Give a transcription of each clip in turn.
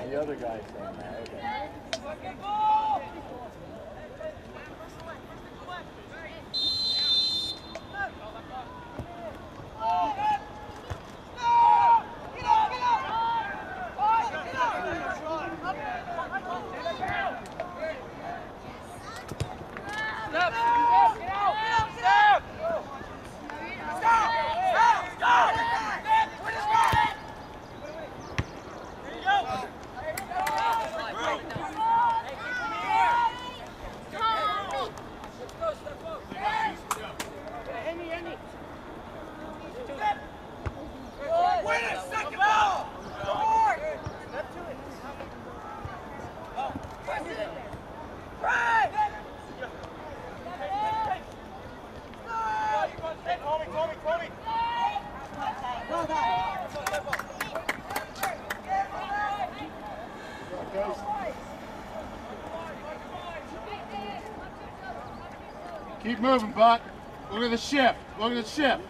the other guy's saying that. Okay. Keep moving, Buck. Look at the shift. Look at the shift.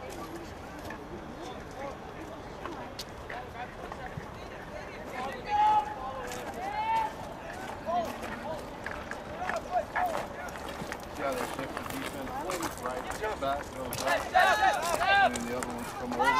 See how they shift the defense right back, goes up, and then the other ones come over.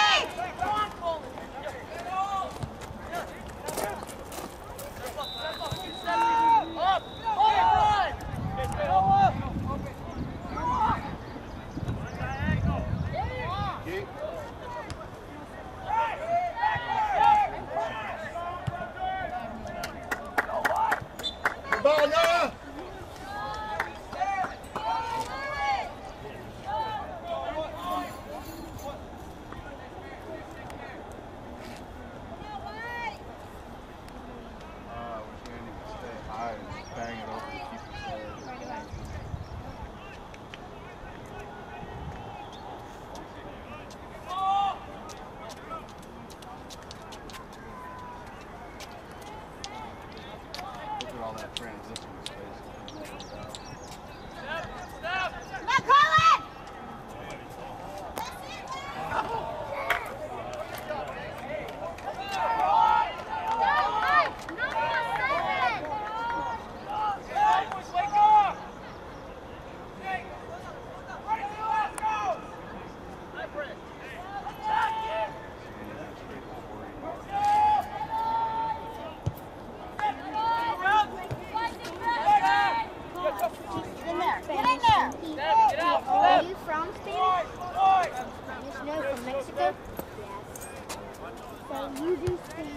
All that transition space. Are you from Spain? No, from Mexico? Yes. So you do Spain.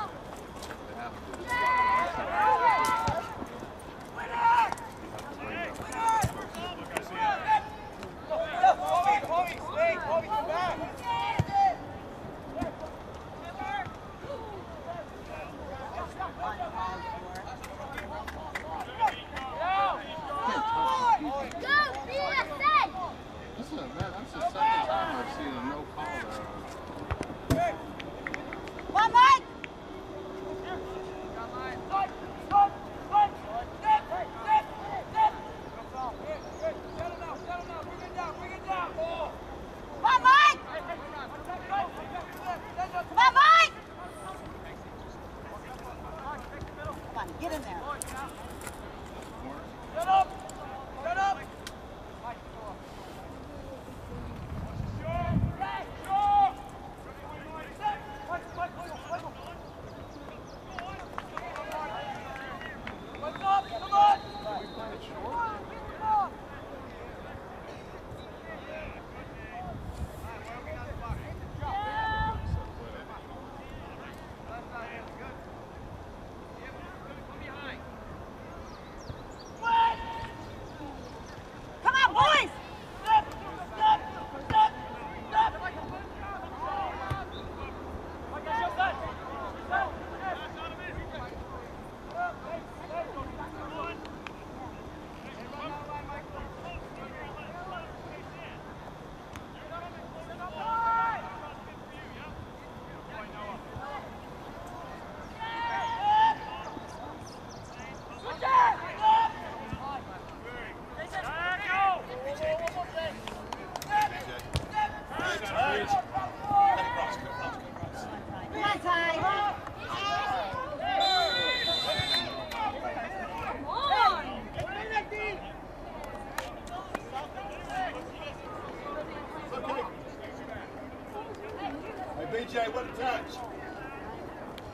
That's the second time I've seen a no call there. Come on, Mike! Get in there. Shut up! Shut up!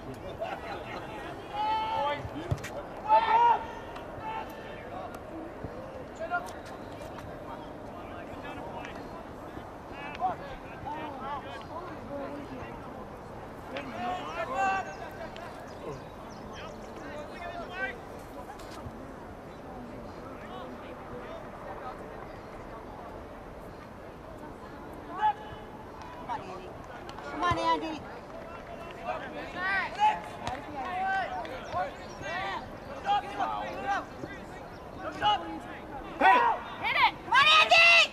Come on, Andy. Hey! Hit it! Come on, Andy!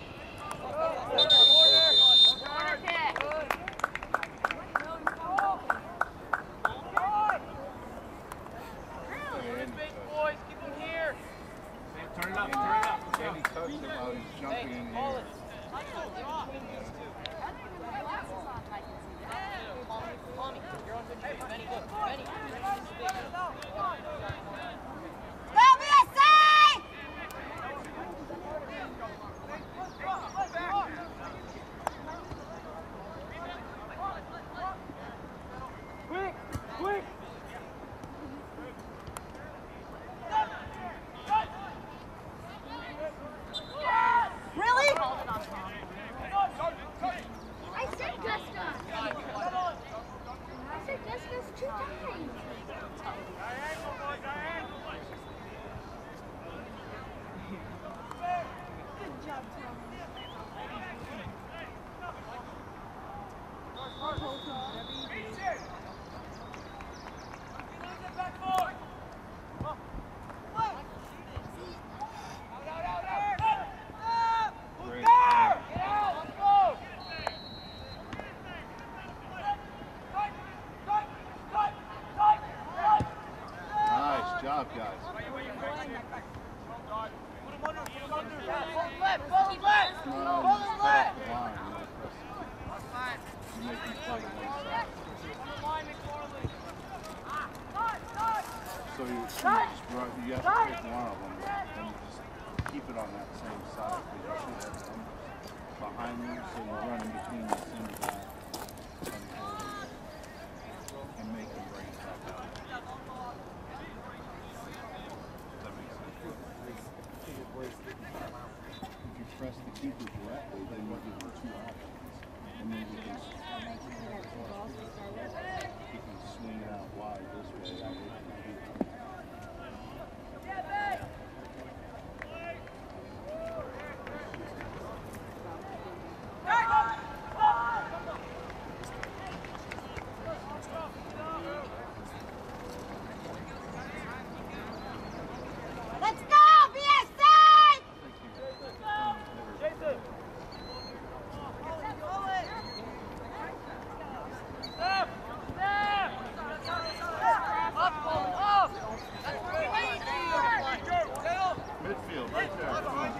Turn it up, turn it up. Andy touched him while he's jumping in the air. Go, BSA! Quick! Quick! Really? I said Gusta. I said Gusta's 2 times. Good job, Great. Nice job, guys. So you just run, you have to pick one of them and you just keep it on that same side because you should have some behind you, so you run in between the center back and make them bring it back out. That makes sense. If you press the keeper directly, then you give them 2 options. And then you can swing it out wide this way. Out with the keeper. Let's go, BSA! Midfield, right there. Come on.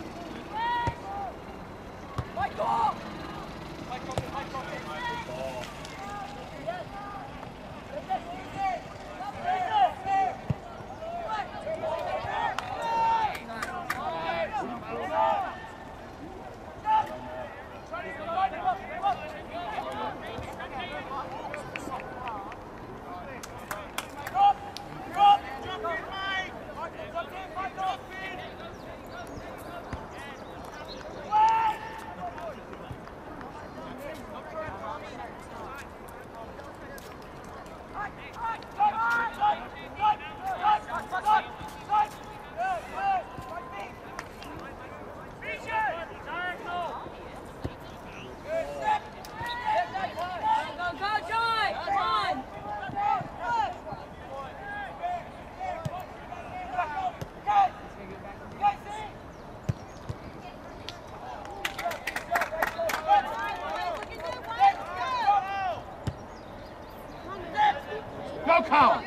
Go, Colin!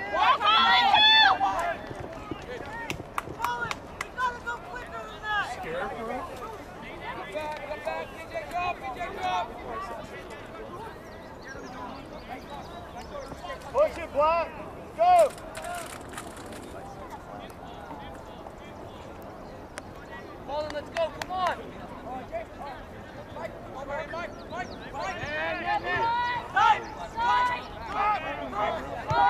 Push it, Black! Go! Colin, let's go, come on! Mike!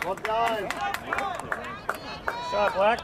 Well done. Shot, Black.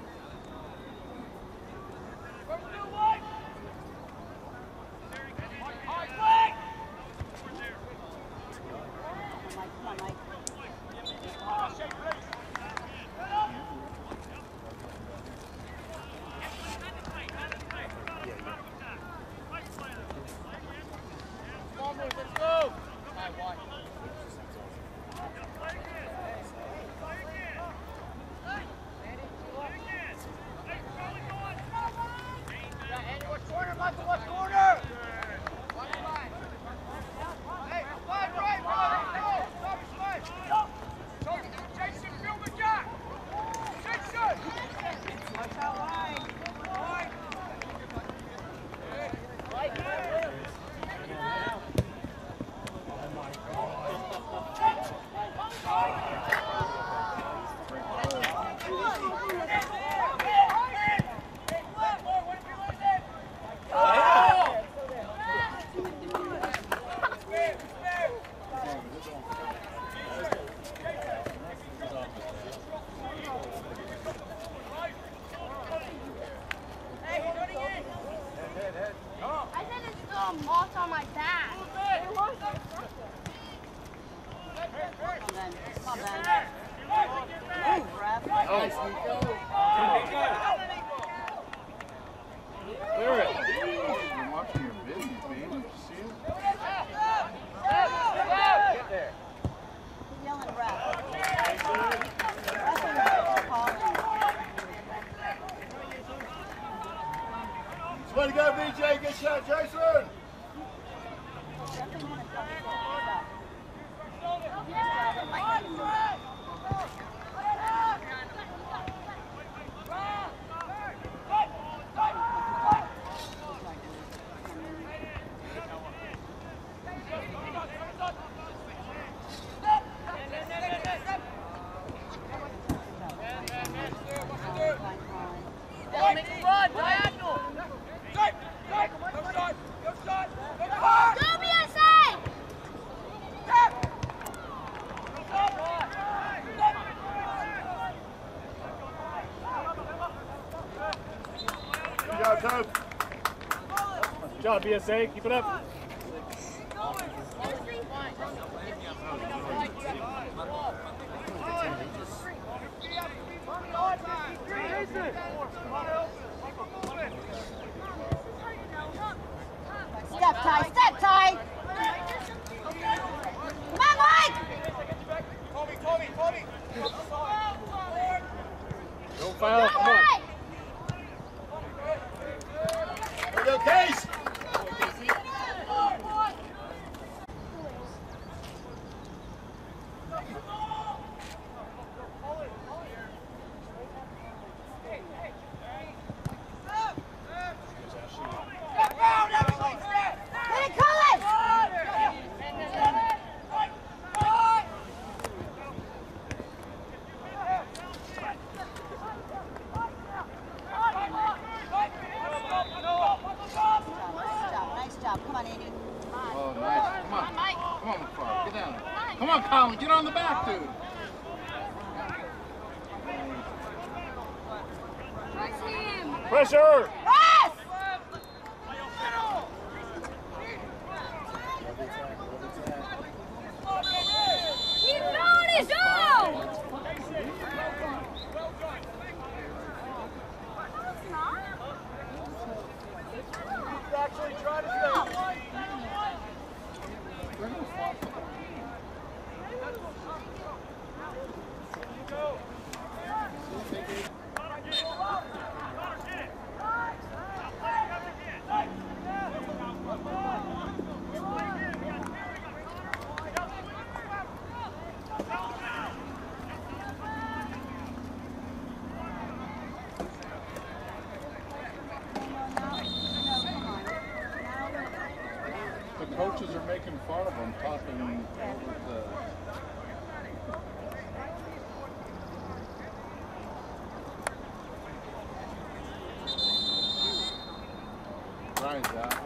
Way to go, BJ. Good shot, Jason. Good job, BSA. Keep it up. Step tie, step tie. Come on, Mike. Tommy. Don't foul. Come on. There we go, Case. Come on, Colin, get on the back, dude. Pressure! Press! Keep going, it's on! Actually try to stay. The coaches are making fun of them, talking over the... Ryan's out.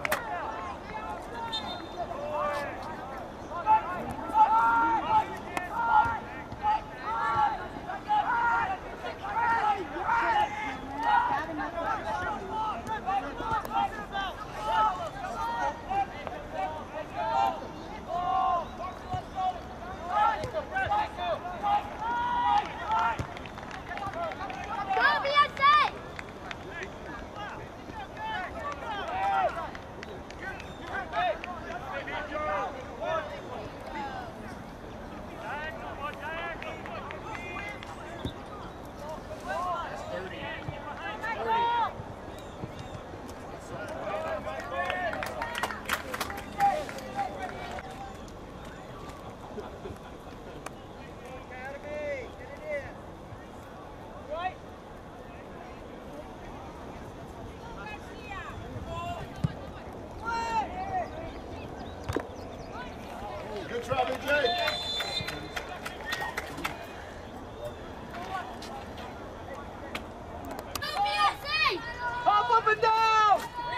Hop up and down!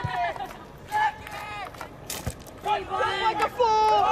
Like a fool!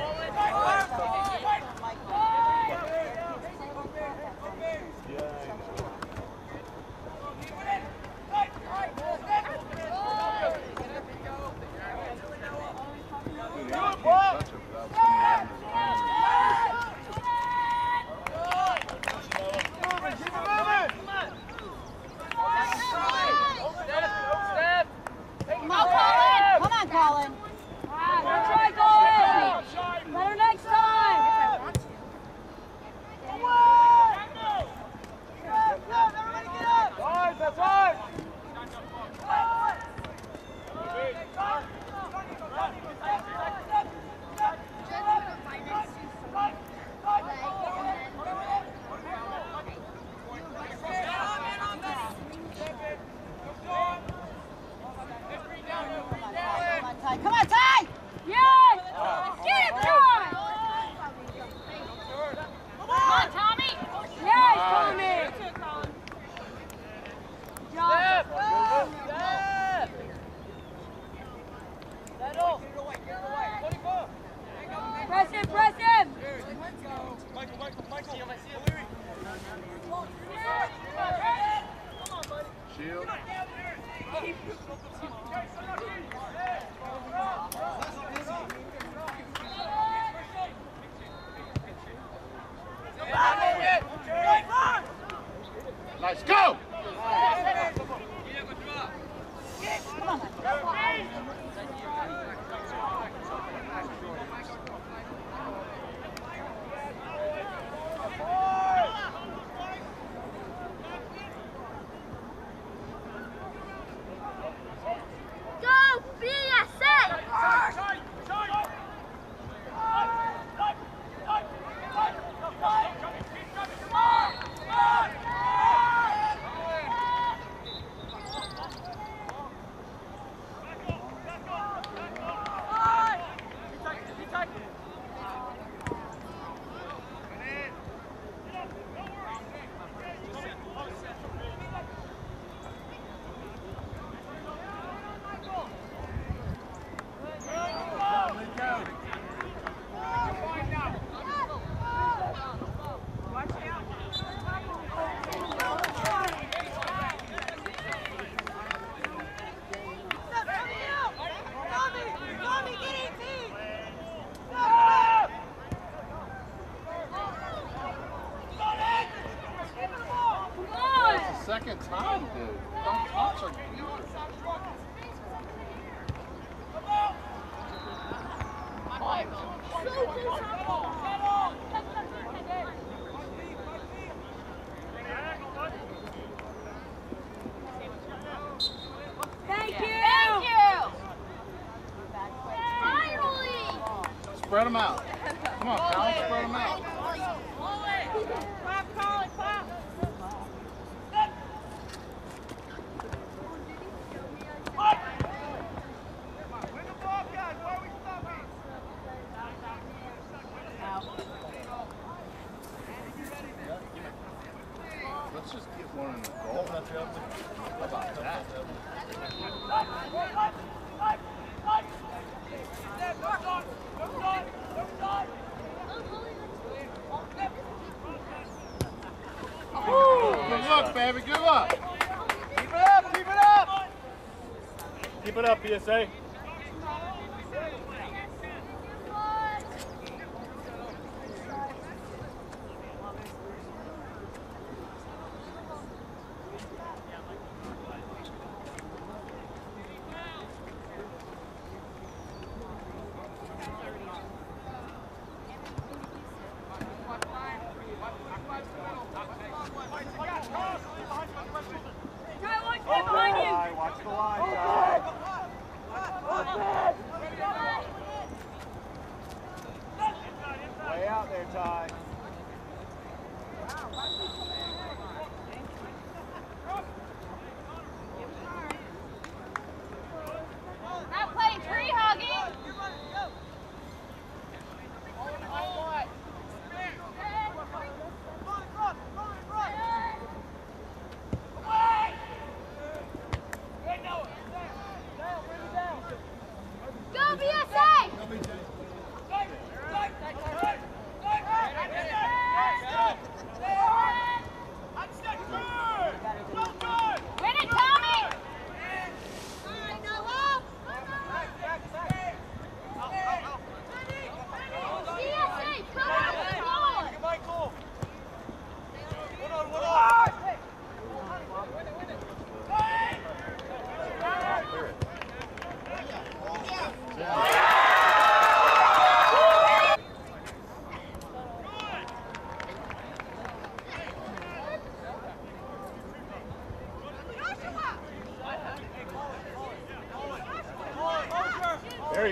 Come on, Colin. That's right, Colin. Better next time. Guys, that's right! Come on, Ty! Yes! Get him, Ty! Come on, Tommy! Yes, Tommy! Good job. Press him, press him! Shield. Nice, go! Go, BSA! Second time, dude. Don't touch her. Thank you! Thank you! Finally! Spread them out. Come on, Colin, spread them out. Clap, Colin, clap! Let's just get one in the goal. How about that? Good luck, baby. Good luck. Keep it up! Keep it up! Keep it up, BSA. Watch the line, way out there, Ty. Not playing tree hugging!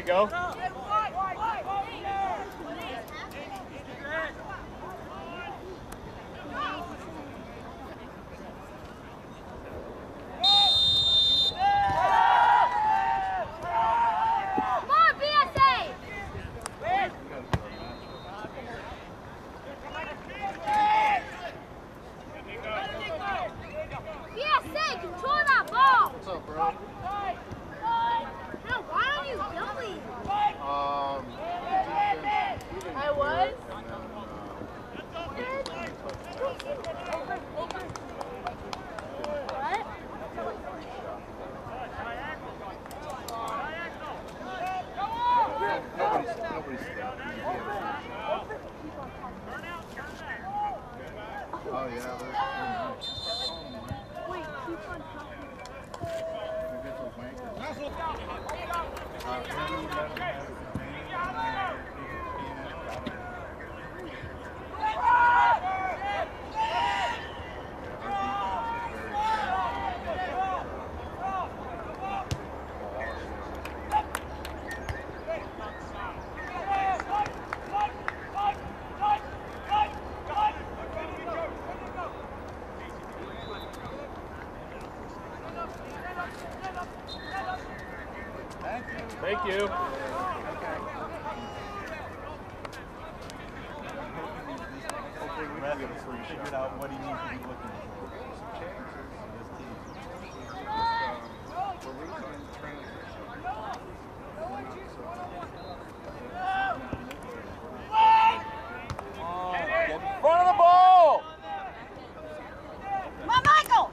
go. Come on, BSA! BSA, control that ball! What's up, bro? No, why aren't you going? I was? Nobody's oh, yeah. Wait, keep on Thank you. Brad figured out what he needs to be looking for. This team. We're losing in transition. Get in front of the ball. Come on, Michael!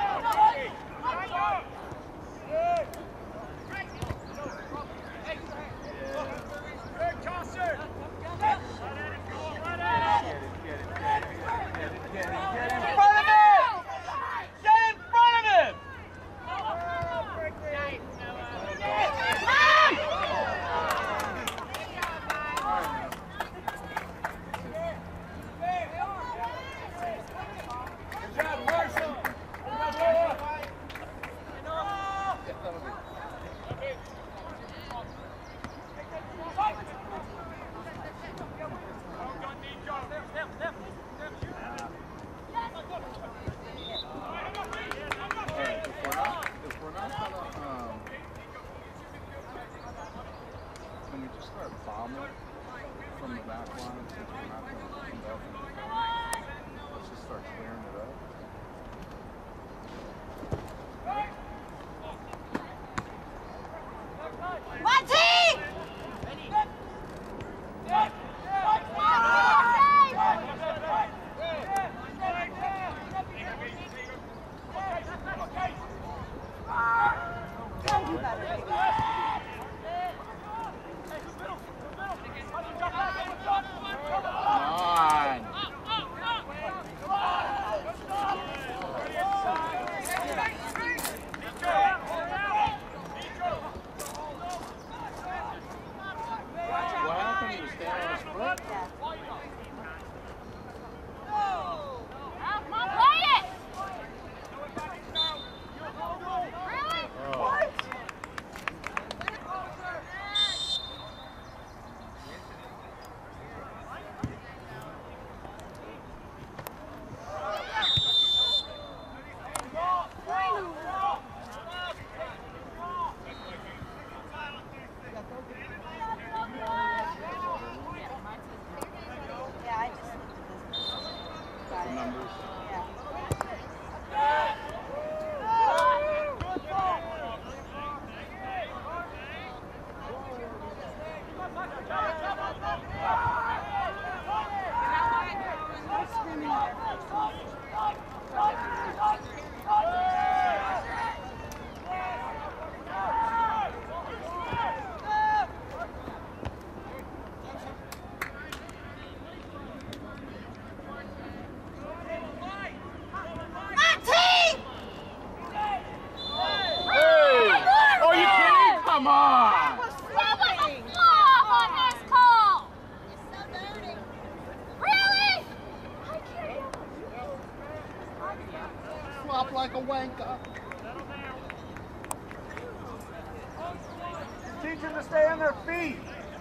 Can we just start bombing from the back line since we're not going to conduct? Let's just start clearing it up. One team! Come on! Flop like a wanker. TJ, Teach them to stay on their feet.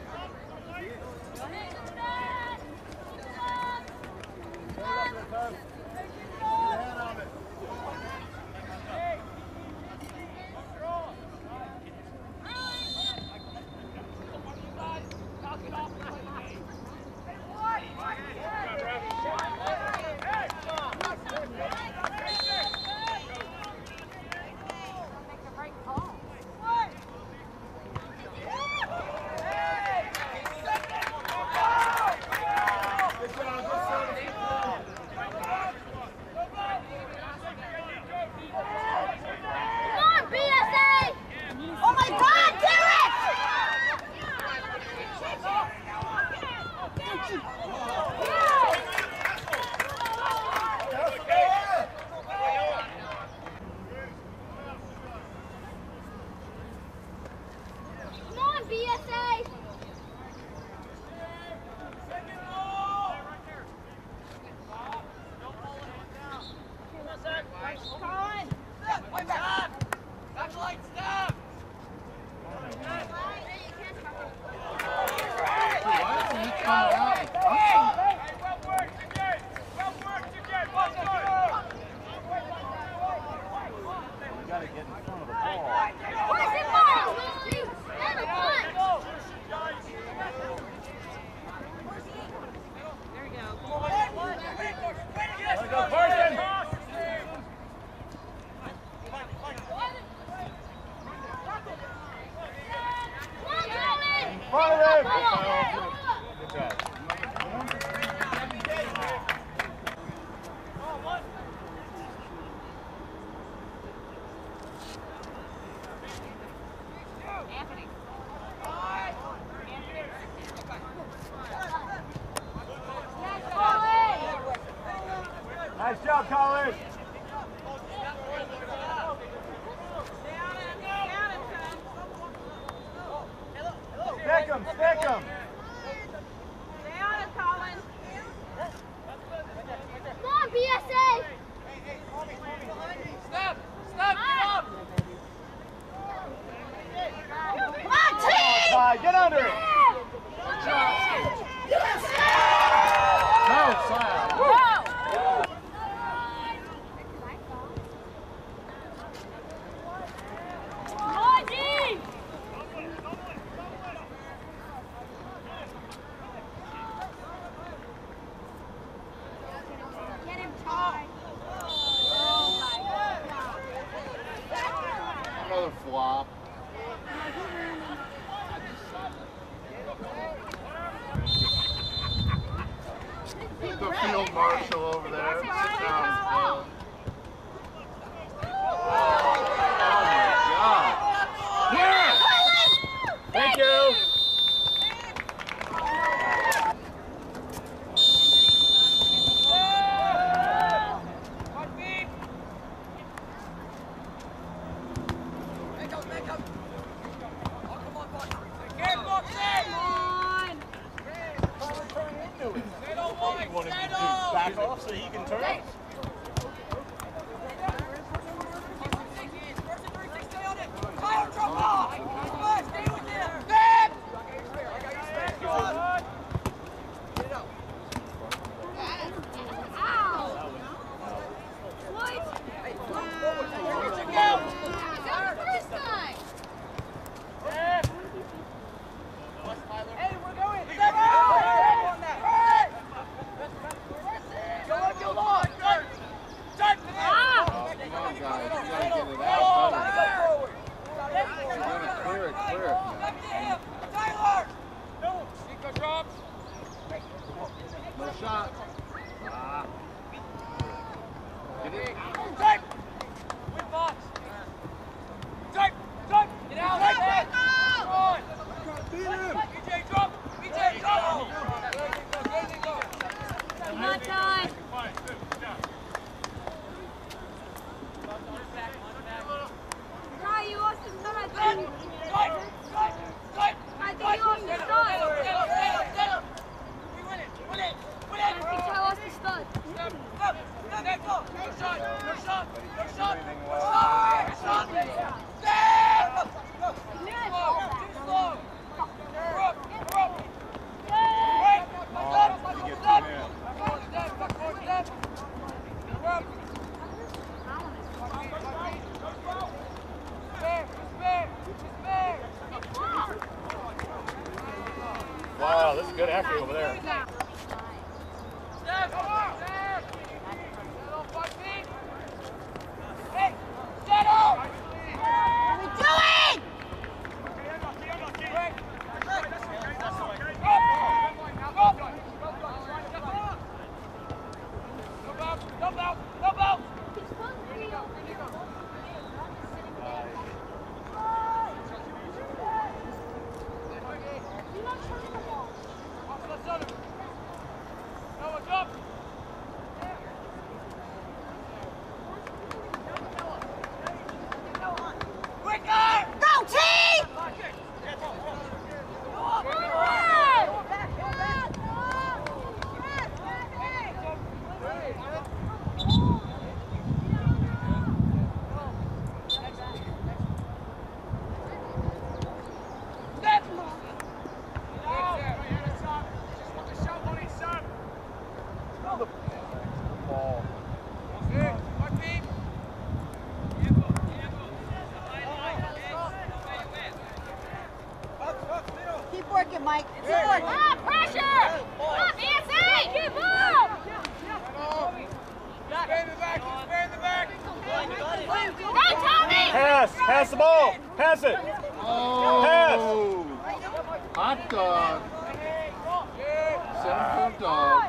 Nice job, Colin. Stick him, stick him. Stay on it, Colin. Come on, BSA. Stop, get up. Come on, team! Get under it. No, side. Another flop. The field marshal over there. Sounds good. Oh my God. Yes! Thank you. Back off so he can turn. No shot. Get it. Take! With box! Take! Get out! Take! Come on! BJ, drop! BJ, drop! Come on, time. Ty, you lost the start, I think. I think you lost the start. I think Ty lost the start. No shot! Actually, over there. Step! Step! Set off 5 feet! Hey! Settle! What are we doing? Go, team! Keep working, Mike. Keep working. Pressure! BSA! Keep up! Spare in the back! Spare in the back! Run, Tommy! Pass the ball. Pass it. Oh! Hot dog. 7-foot dog.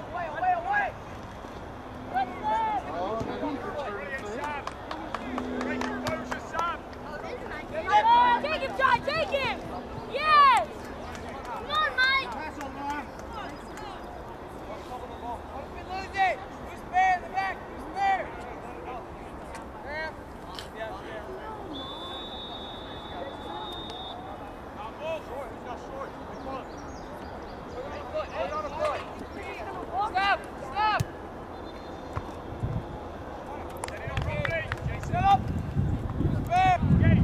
Oh, then you can turn it to. Take him, John! Take him! Yes! Come on, Mike! Lose it! Who's spare in the back? Who's spare? Graham? Stop! Stop! Set up! Spare!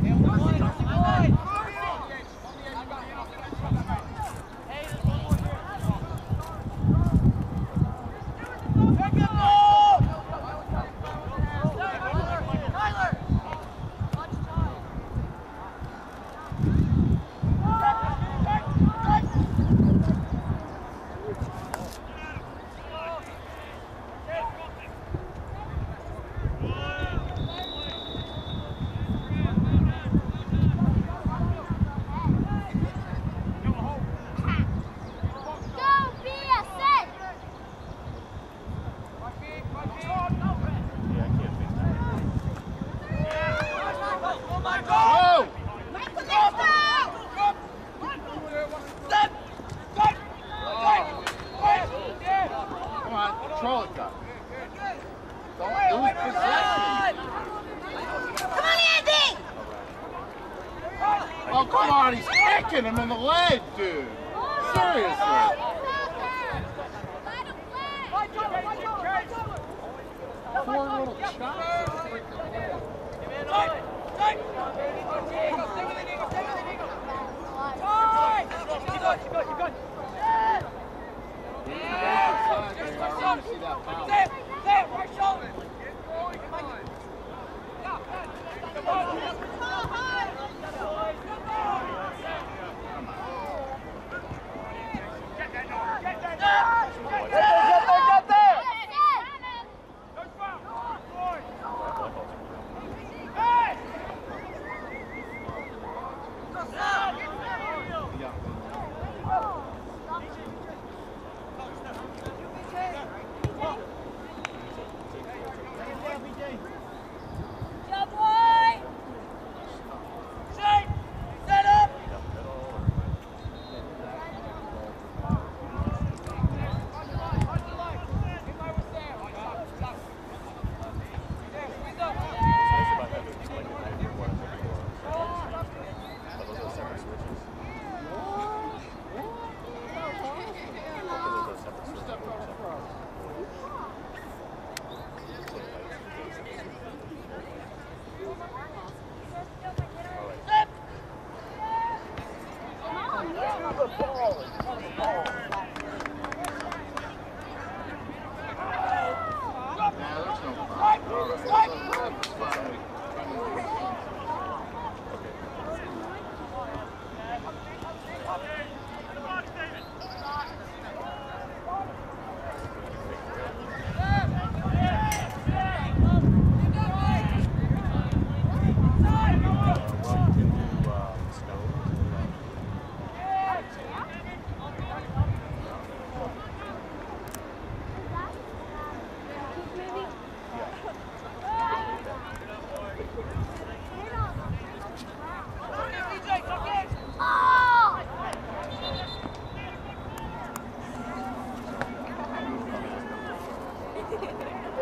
Go, BSA! Oh! Mike, come here, stop! Come on, control it, guys. Don't lose possession. Come on, Andy! Oh, come on, he's kicking him in the leg, dude. Seriously. Poor little chops. Freaking leg. See that foul.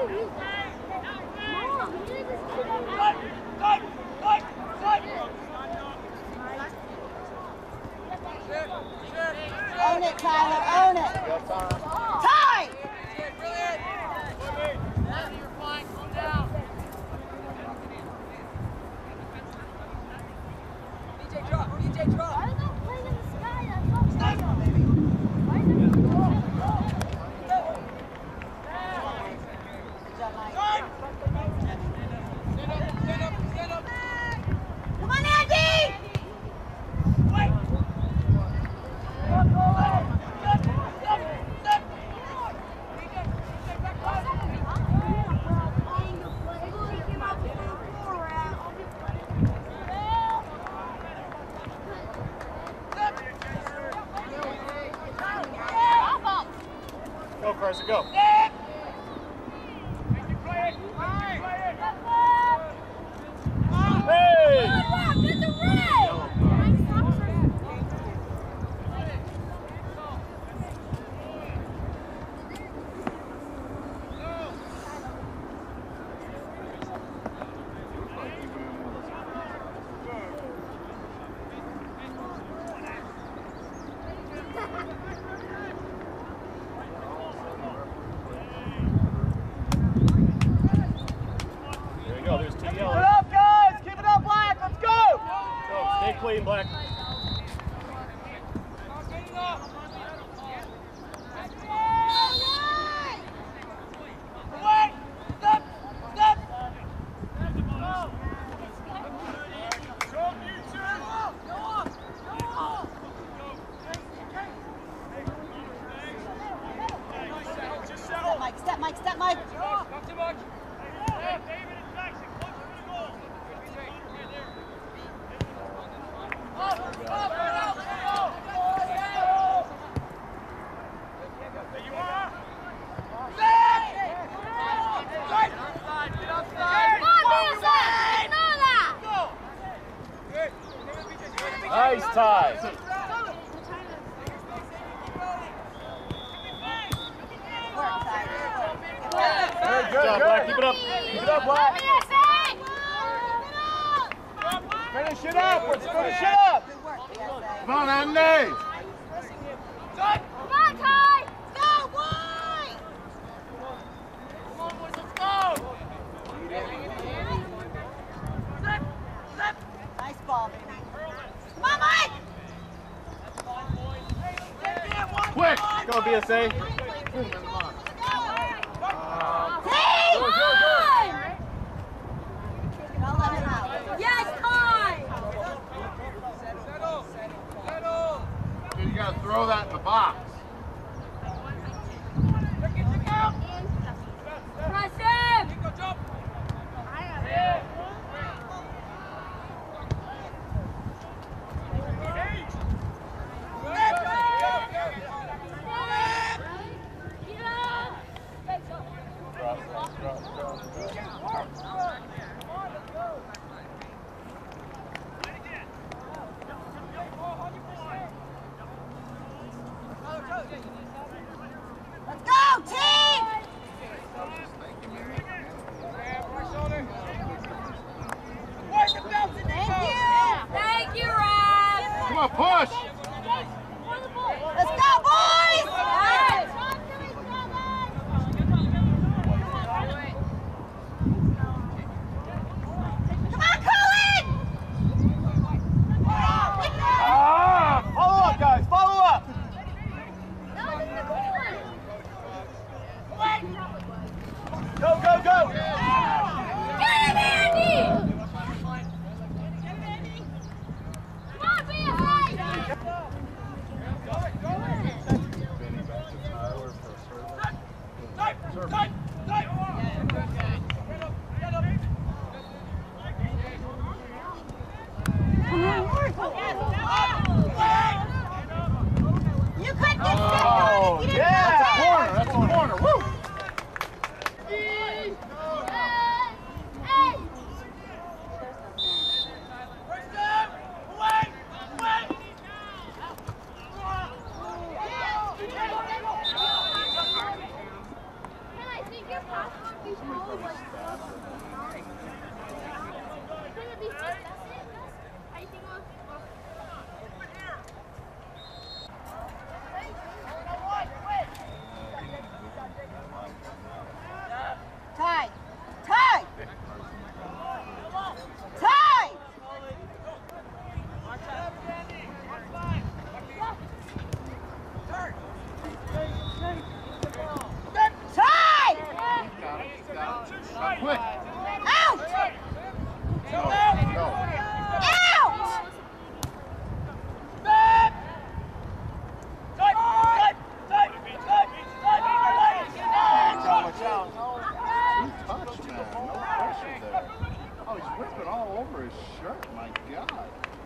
Own it, Tyler, own it. Ty! DJ drop. Why are they playing in the sky? That's not Stop, baby. Why is it Good job, Mike. Stand up. Come on, Andy! Go, Carson, go. Hey! Get the red! There you go, there's two Keep it yellows. up, guys! Keep it up, Black! Let's go! Go, stay clean, Black. Step, Mike, step, Mike. Not too much. Nice tie. Work, Tyler. Very good, Black. Keep it up. Keep it up, Black. Finish it up. Let's finish it up. Good work, BSA. Come on, Andy! Go, boy! Nice ball, baby. Come on, Mike! Quick! Go, BSA. Hey! Go, go, go. Don't let him out. Yes, Ty! Settle. You gotta throw that in the box. Press him! Go jump. Let's go, team! Thank you! Thank you, Rob! Come on, push! Let's go, boys! Come on, Colin! Follow up, guys. Follow up. Go, go, go. Get him, Andy! Come on, BSA! You couldn't get Oh, set, you didn't yeah. touch it. Corner, that's a corner. Woo! Can I see Tie! Tie! Tie! Tie! Quick! Out! Go! Out! Watch out. Good touch, man. No pressure there. Oh, he's whipping all over his shirt. My God.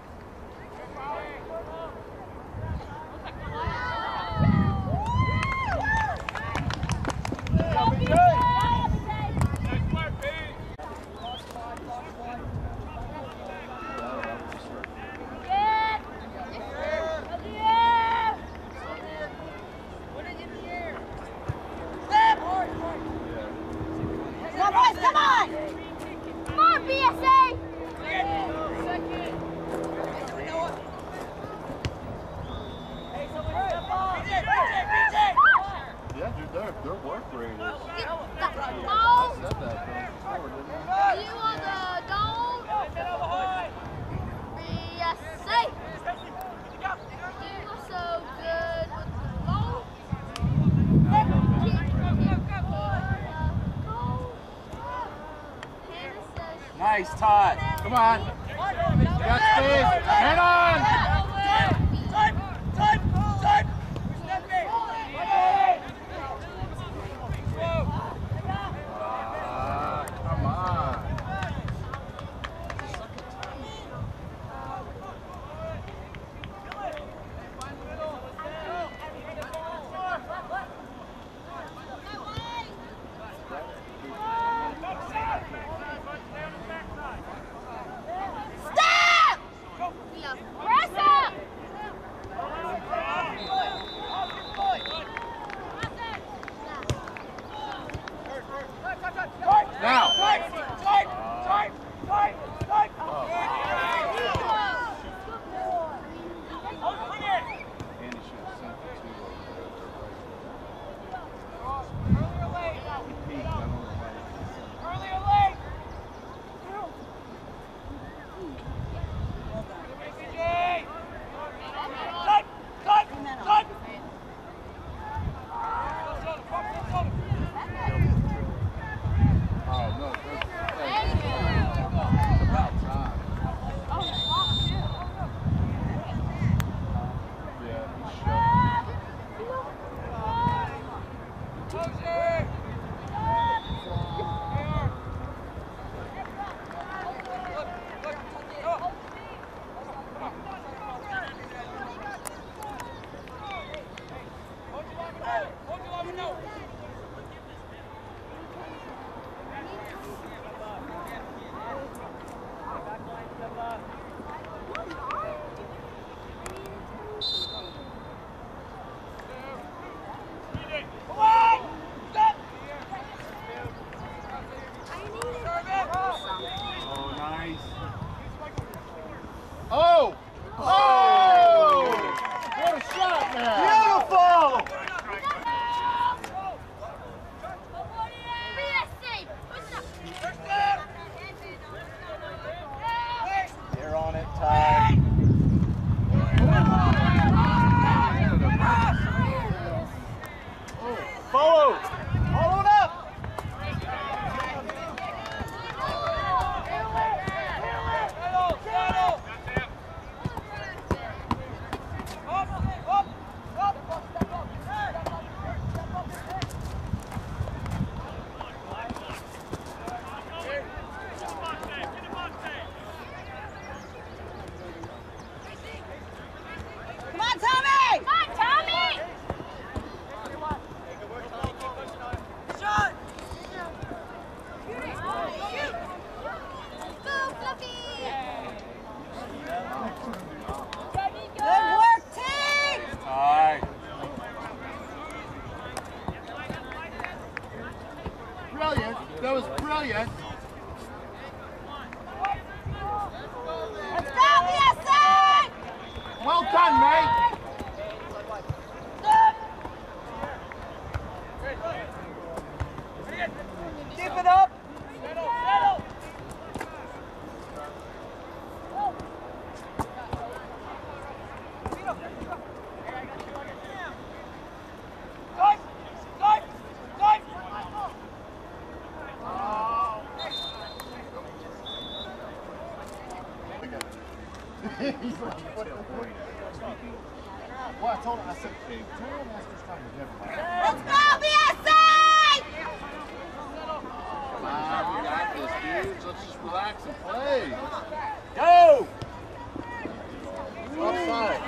Come on, boys, come on! Come on, BSA! Yeah, dude, their work rate is. No. I said that before, didn't I? You want the dome? BSA! You are so good with the ball. Nice, Todd. Come on. You got space. Head on. Come on. Stop! Press up! Now. Andy should have sent it to him. He peeked. I don't know why. Oh, no. It's about time. Yeah, he should. Oh, nice. Oh! Oh! What a shot, man! Beautiful! That was brilliant. Let's go, BSA! Well done, mate. Keep it up. Settle. He's like, what the fuck? Well, I told him, I said, hey, turn on Master's trying to never mind. Let's go, BSA! We got this, dudes. Let's just relax and play. Go! Offside.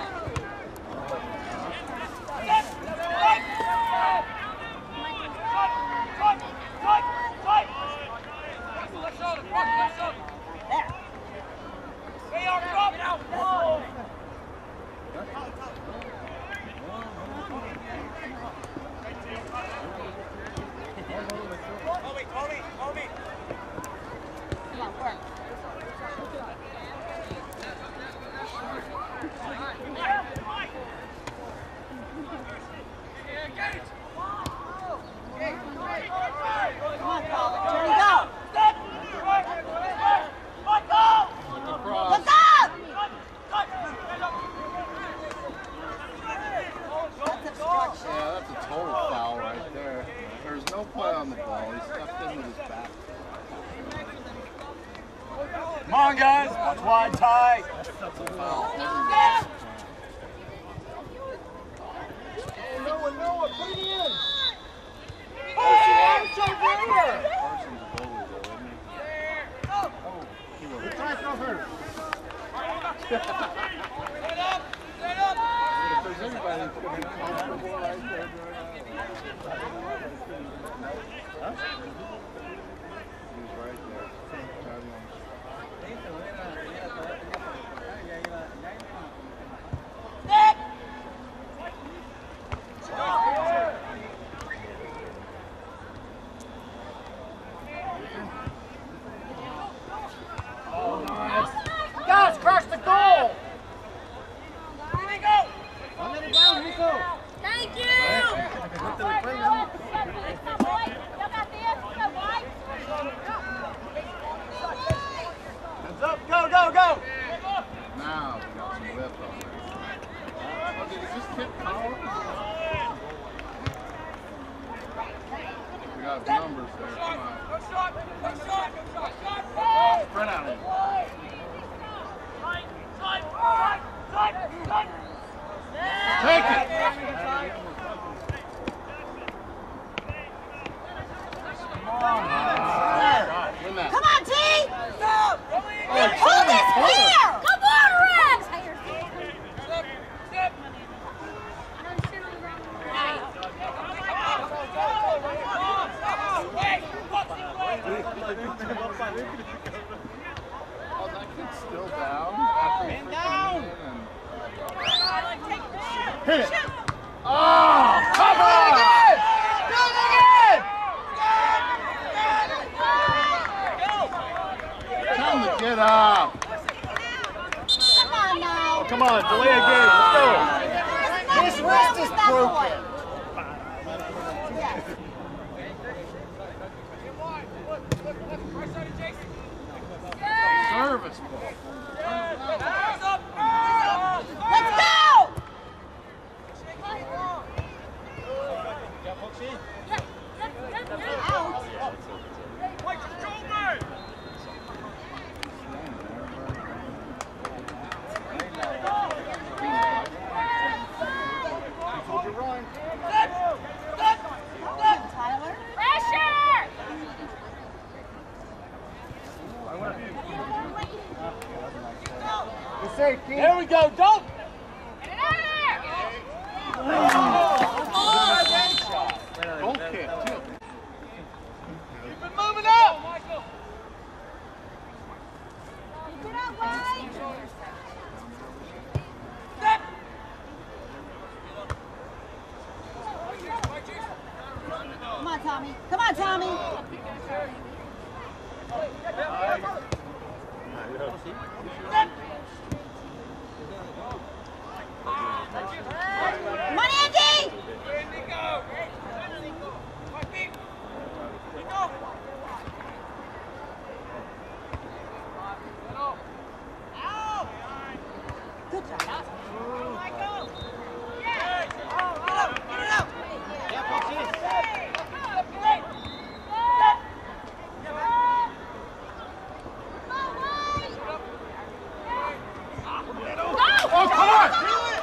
Come on, guys. Watch wide tie. Noah, put it in. Oh, it's over here. Carson's a goalie, though, isn't he? Oh, he was. Good try, throw her. If there's anybody that's going to be comfortable right there, huh? He was right there. Oh, nice. Guys, crush the goal. Here we go. One minute down, Nico. Thank you! Hands up, go, go, go. Now we got some whip on there. Oh, did he just hit power? We got numbers there. Come on. Spread out in. Take it! Win that. Come on, T! Oh, Hold this here! Come on, Rex! Oh, that kid's still down. After he down. hit it. Oh, come on! Do it again! Tell him to get up. Come on now. Come on, delay a game. Let's go. His wrist is broken. Service ball. Let's go! Out. Tyler? Pressure! Good save, Keith. There we go. Don't. Get it out of there! Goal kick, too. Keep it moving up! Get out, Wade. Come on, Tommy. Come on, Tommy. Come on, Andy! Good job. Oh, come on!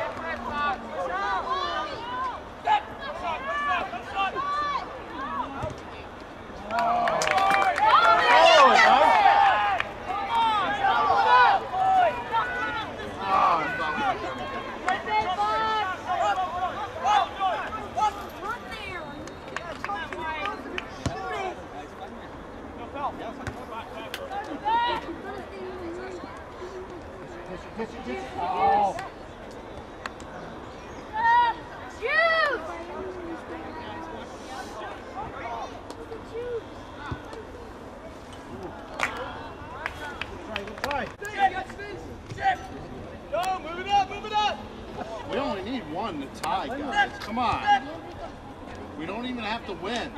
Oh. We only need one to tie, guys. Come on. We don't even have to win.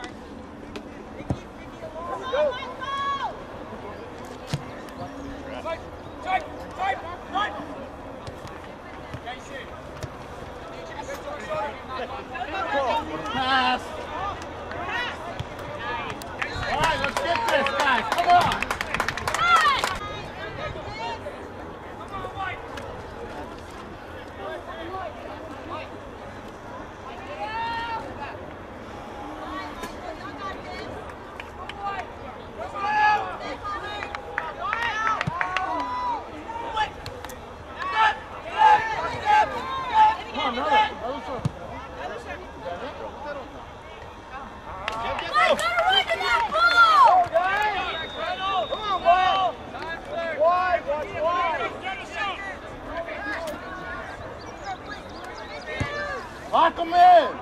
Pass. All right, let's get this, guys. Come on. Lock him in!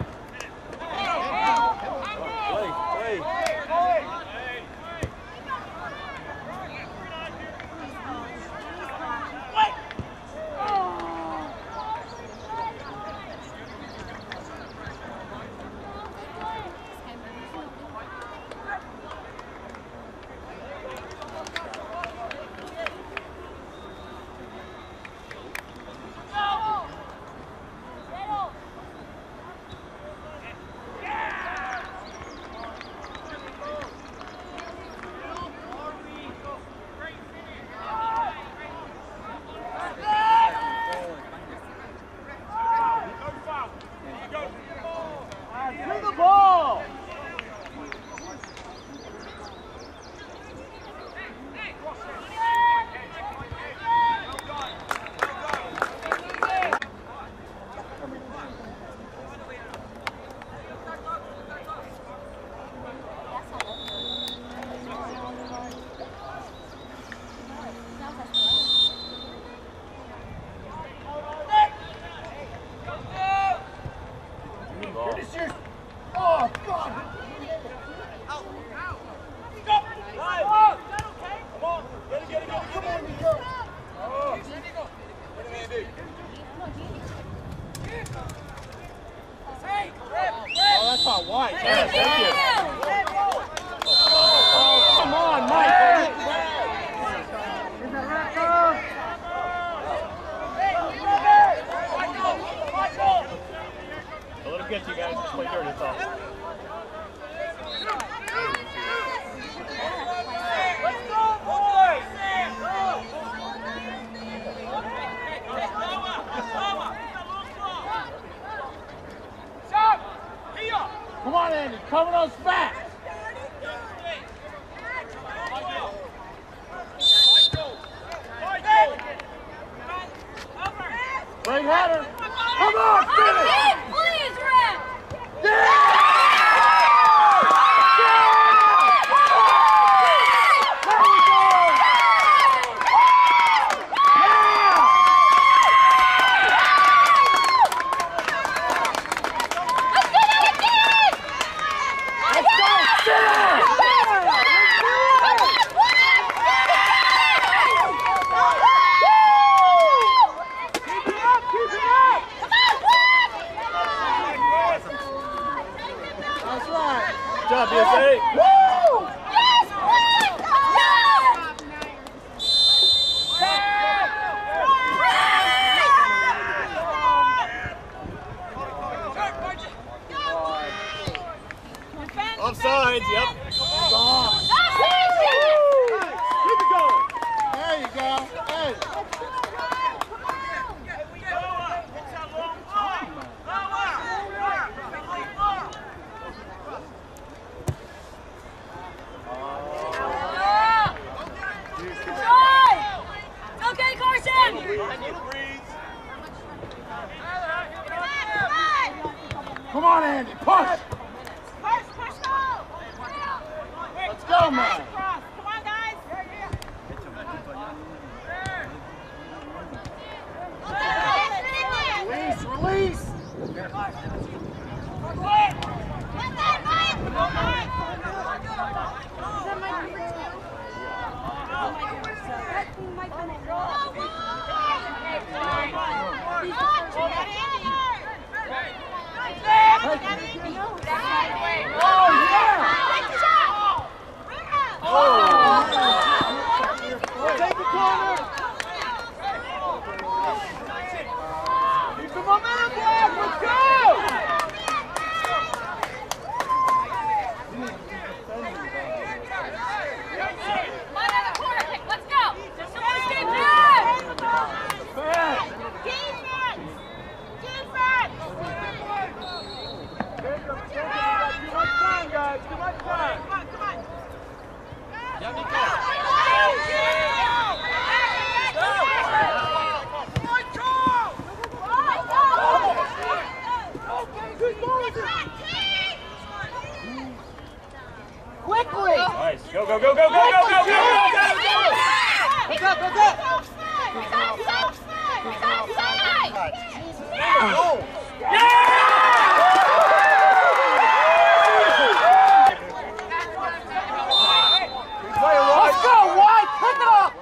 That's not wide. Yeah, thank you. Oh, come on, Mike. Don't let him get you guys. Just play dirty, that's all. Let's go, boys! Come on, Andy. Cover those backs. Great header. Come on, finish. Please, Red. Yeah! job, BSA. Woo! Offsides, yep. Keep it going. There you go. Hey. Okay, Carson! Come on, Andy. Push. Let's go, man. Come on, guys. Release. Take the corner. Keep the momentum going. Let's go. Let's go! Somebody stay back! Too much time, guys. Too much time. Quickly! Nice. Go, go, go, go, go, go, go, go, go, go, go! What's up? Let's go, White! Pick it up!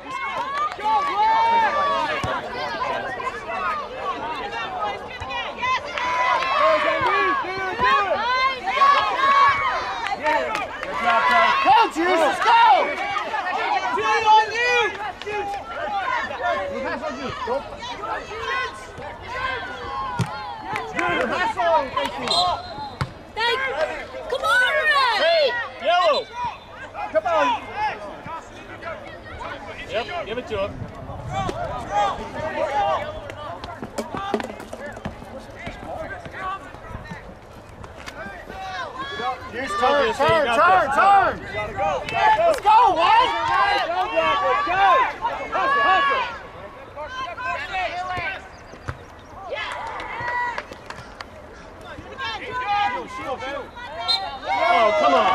Go, Juice! Let's go! Judy on you. Come on, Red! Hey, yellow. Come on. Yep, give it to him. Juice, Turn. turn. Let's go, White! go, Jack. Let's go. Hustle. Oh, come on.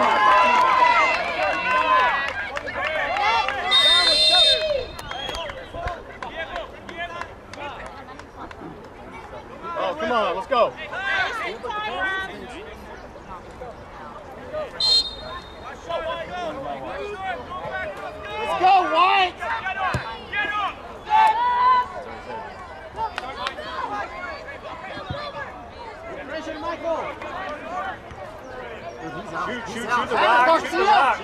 Oh, come on, let's go. Let's go, White! Shoot the rock, shoot the rock.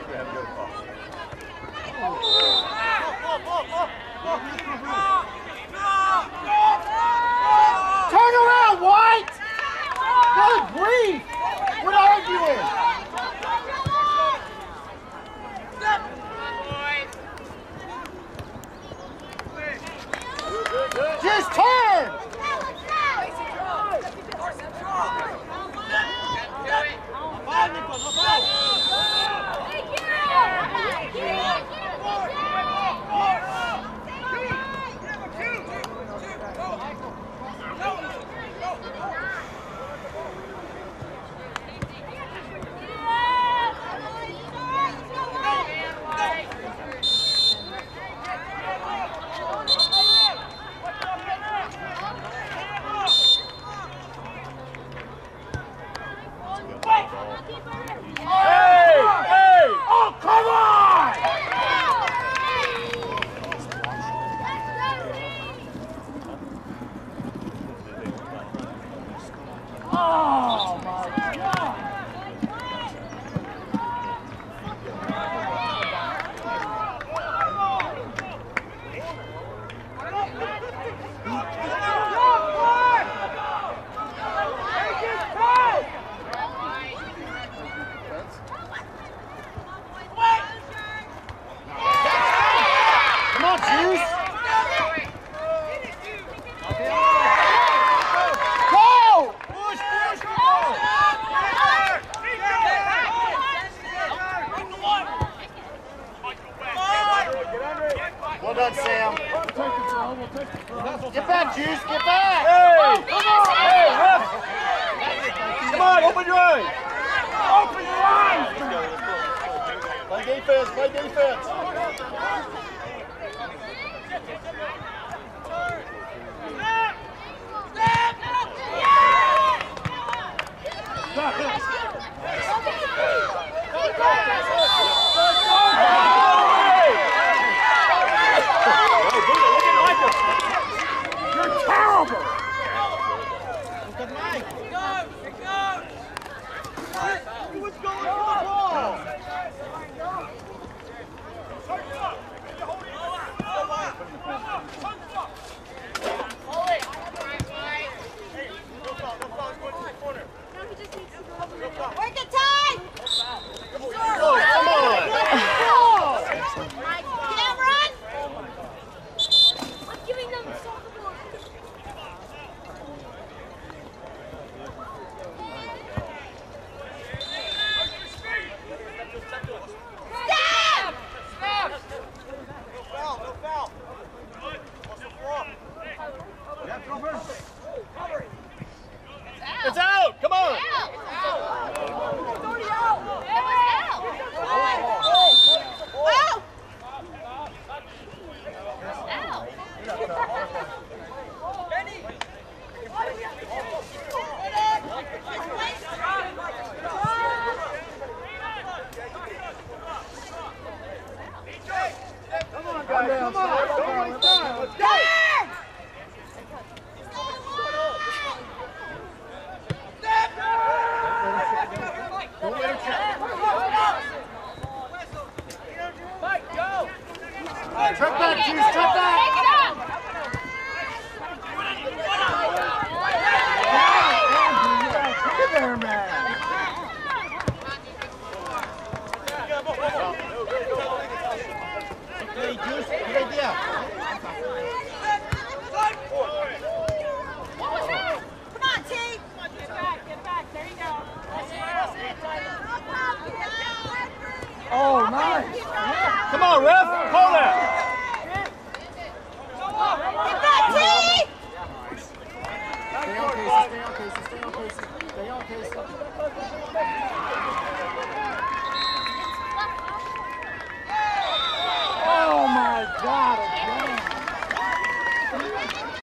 Turn around, White! Good grief! What arguing? Just turn! Hey! Oh, come on! Oh, my God! Get back, Juice, get back! Hey! Come on! Hey, ref! Come on, open your eyes! Open your eyes! Play defense, play defense! You're terrible! What's going on? Work it tight! Oh, come on! Cameron! I'm giving them soccer ball. Stop! No foul, no foul. What's the floor? It's out! Come on! Come on, guys, come on! Don't waste time! Let's go! Don't let him check. Trap back, Juice, trap back! Get there, man! Hey, Juice, good idea. Come on, T! Get back. There you go. Oh, nice! Come on, ref, call that. Get back, T! Stay on Casey, stay on Casey, stay on Casey, stay on Casey. Oh my God, again!